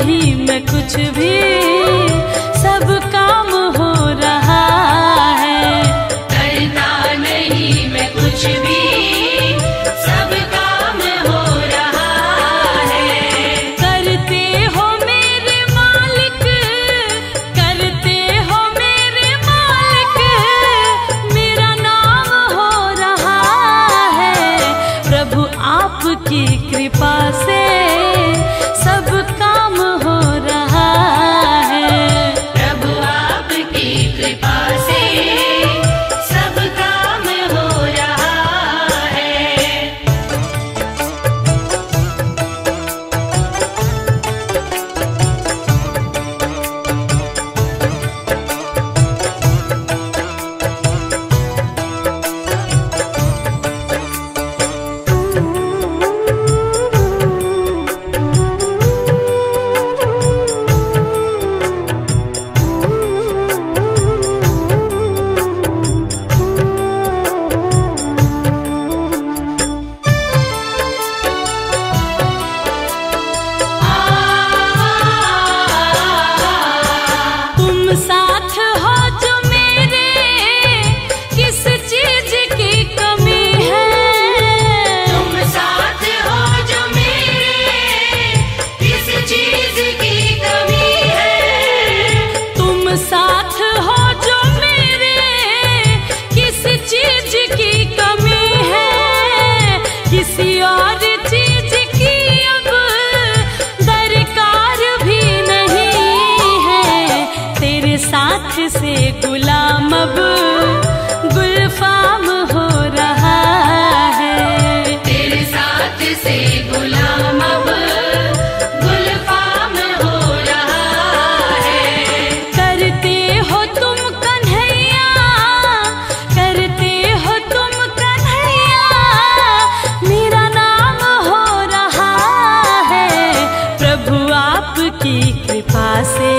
नहीं मैं कुछ भी, सब काम हो रहा है। करता नहीं मैं कुछ भी, सब काम हो रहा है। करते हो मेरे मालिक, करते हो मेरे मालिक, मेरा नाम हो रहा है। प्रभु आपकी कृपा से सब काम हो रहा है। प्रभु आपकी कृपा से सब काम हो रहा है। तुम साथ हो जो मेरे, किस चीज की कमी है। तुम साथ हो जो मेरे, किस चीज की कमी है। तुम साथ हो जो मेरे, किस चीज की कमी है। किसी और चीज की अब दरकार भी नहीं है। तेरे साथ से गुलाम अब गुलफाम हो रहा है। तेरे साथ से गुलाम अब गुलफाम हो रहा है। करते हो तुम कन्हैया, करते हो तुम कन्हैया, मेरा नाम हो रहा है। प्रभु आपकी कृपा से